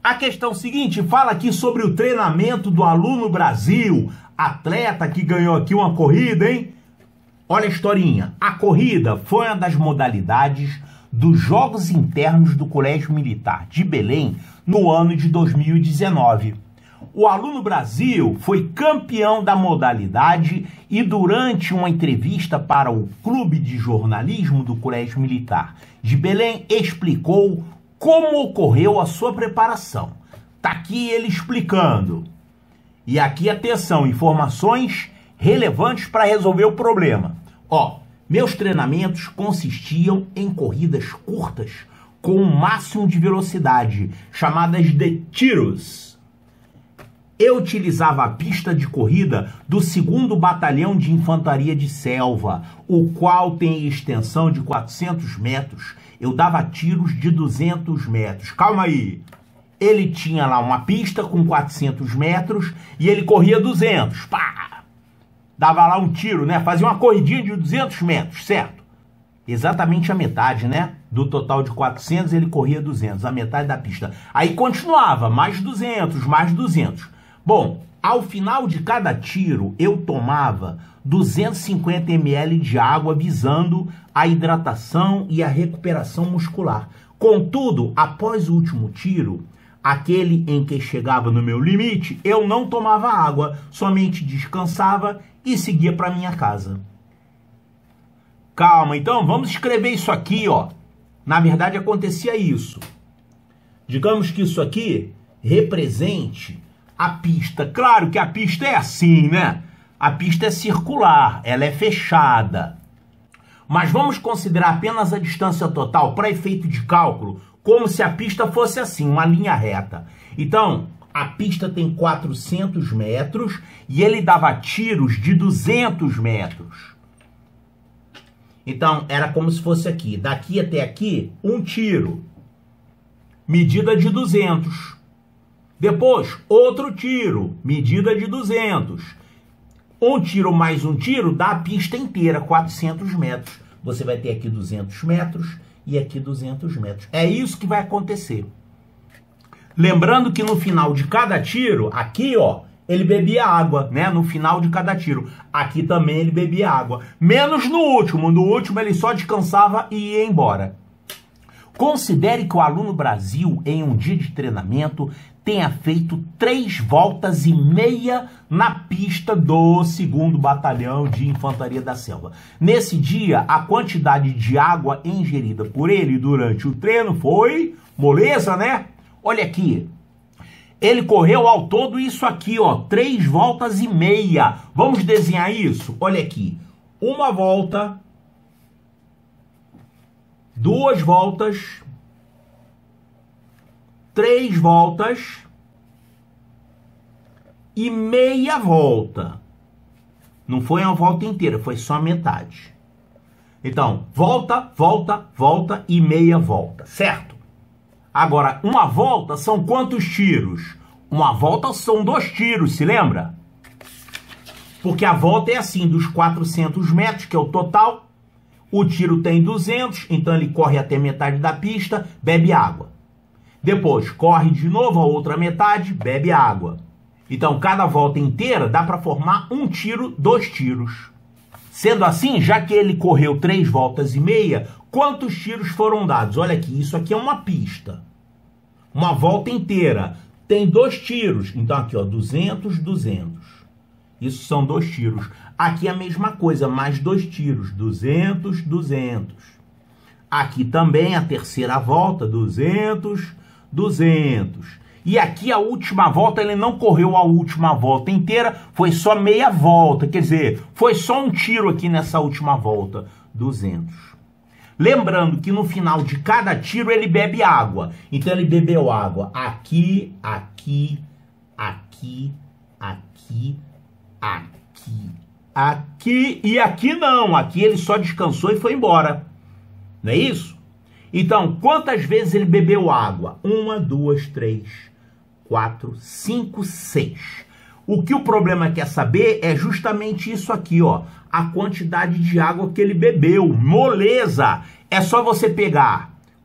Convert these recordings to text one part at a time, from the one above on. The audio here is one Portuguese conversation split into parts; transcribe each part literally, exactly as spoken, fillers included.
A questão seguinte fala aqui sobre o treinamento do aluno Brasil, atleta que ganhou aqui uma corrida, hein? Olha a historinha. A corrida foi uma das modalidades dos Jogos Internos do Colégio Militar de Belém no ano de dois mil e dezenove. O aluno Brasil foi campeão da modalidade e durante uma entrevista para o Clube de Jornalismo do Colégio Militar de Belém explicou como ocorreu a sua preparação. Tá aqui ele explicando. E aqui, atenção, informações relevantes para resolver o problema. Ó, meus treinamentos consistiam em corridas curtas com um máximo de velocidade, chamadas de tiros. Eu utilizava a pista de corrida do segundo Batalhão de Infantaria de Selva, o qual tem extensão de quatrocentos metros. Eu dava tiros de duzentos metros. Calma aí. Ele tinha lá uma pista com quatrocentos metros e ele corria duzentos. Pá! Dava lá um tiro, né? Fazia uma corridinha de duzentos metros, certo? Exatamente a metade, né? Do total de quatrocentos, ele corria duzentos, a metade da pista. Aí continuava, mais duzentos, mais duzentos. Bom, ao final de cada tiro, eu tomava duzentos e cinquenta mililitros de água visando a hidratação e a recuperação muscular. Contudo, após o último tiro, aquele em que chegava no meu limite, eu não tomava água, somente descansava e seguia para minha casa. Calma, então vamos escrever isso aqui, ó. Na verdade acontecia isso. Digamos que isso aqui represente a pista. Claro que a pista é assim, né? A pista é circular, ela é fechada. Mas vamos considerar apenas a distância total para efeito de cálculo, como se a pista fosse assim, uma linha reta. Então, a pista tem quatrocentos metros e ele dava tiros de duzentos metros. Então, era como se fosse aqui. Daqui até aqui, um tiro. Medida de duzentos. Depois, outro tiro. Medida de duzentos. Um tiro mais um tiro dá a pista inteira, quatrocentos metros. Você vai ter aqui duzentos metros e aqui duzentos metros. É isso que vai acontecer. Lembrando que no final de cada tiro, aqui, ó, ele bebia água, né? No final de cada tiro. Aqui também ele bebia água. Menos no último. No último ele só descansava e ia embora. Considere que o aluno Brasil, em um dia de treinamento, tenha feito três voltas e meia na pista do segundo Batalhão de Infantaria da Selva. Nesse dia, a quantidade de água ingerida por ele durante o treino foi moleza, né? Olha aqui. Ele correu ao todo isso aqui, ó, três voltas e meia. Vamos desenhar isso? Olha aqui. Uma volta, duas voltas, três voltas e meia volta. Não foi uma volta inteira, foi só metade. Então, volta, volta, volta e meia volta, certo? Agora, uma volta são quantos tiros? Uma volta são dois tiros, se lembra? Porque a volta é assim, dos quatrocentos metros, que é o total. O tiro tem duzentos, então ele corre até metade da pista, bebe água. Depois, corre de novo a outra metade, bebe água. Então, cada volta inteira dá para formar um tiro, dois tiros. Sendo assim, já que ele correu três voltas e meia, quantos tiros foram dados? Olha aqui, isso aqui é uma pista. Uma volta inteira. Tem dois tiros. Então, aqui, ó, duzentos, duzentos. Isso são dois tiros. Aqui é a mesma coisa, mais dois tiros. duzentos, duzentos. Aqui também a terceira volta, duzentos, duzentos. E aqui a última volta, ele não correu a última volta inteira, foi só meia volta. Quer dizer, foi só um tiro aqui nessa última volta, duzentos. Lembrando que no final de cada tiro ele bebe água. Então ele bebeu água aqui, aqui, aqui, aqui, aqui, aqui e aqui não. Aqui ele só descansou e foi embora. Não é isso? Então, quantas vezes ele bebeu água? Uma, duas, três, quatro, cinco, seis. O que o problema quer saber é justamente isso aqui, ó. A quantidade de água que ele bebeu. Moleza! É só você pegar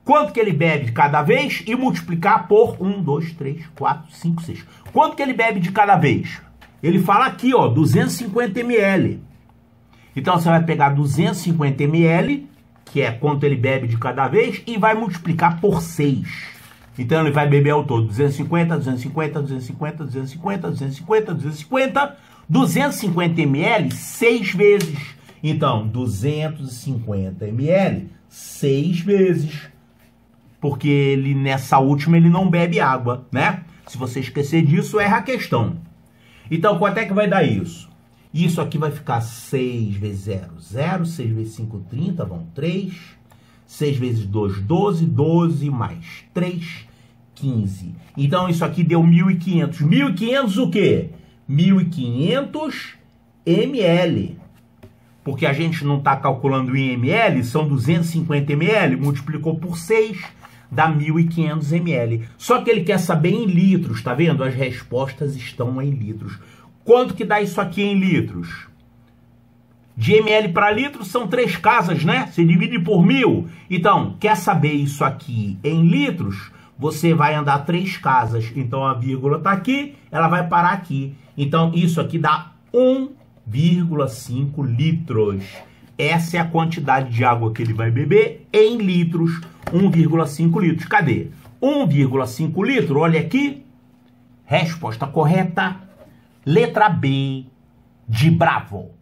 quanto que ele bebe de cada vez e multiplicar por um, dois, três, quatro, cinco, seis. Quanto que ele bebe de cada vez? Ele fala aqui, ó, duzentos e cinquenta mililitros. Então você vai pegar duzentos e cinquenta mililitros, que é quanto ele bebe de cada vez, e vai multiplicar por seis. Então ele vai beber ao todo duzentos e cinquenta, duzentos e cinquenta, duzentos e cinquenta, duzentos e cinquenta, duzentos e cinquenta, duzentos e cinquenta, duzentos e cinquenta mililitros seis vezes. Então, duzentos e cinquenta mililitros seis vezes. Porque ele, nessa última, ele não bebe água, né? Se você esquecer disso, erra a questão. Então, quanto é que vai dar isso? Isso aqui vai ficar seis vezes zero, zero. seis vezes cinco, trinta, vão três. seis vezes dois, doze. doze mais três, quinze. Então, isso aqui deu mil e quinhentos. mil e quinhentos o quê? mil e quinhentos mililitros. Porque a gente não está calculando em ml, são duzentos e cinquenta mililitros, multiplicou por seis, dá mil e quinhentos mililitros. Só que ele quer saber em litros, tá vendo? As respostas estão em litros. Quanto que dá isso aqui em litros? De ml para litro são três casas, né? Você divide por mil. Então, quer saber isso aqui em litros? Você vai andar três casas. Então, a vírgula está aqui, ela vai parar aqui. Então, isso aqui dá um vírgula cinco litros. Essa é a quantidade de água que ele vai beber em litros. um vírgula cinco litros. Cadê? um vírgula cinco litros, olha aqui. Resposta correta, letra B de Bravo.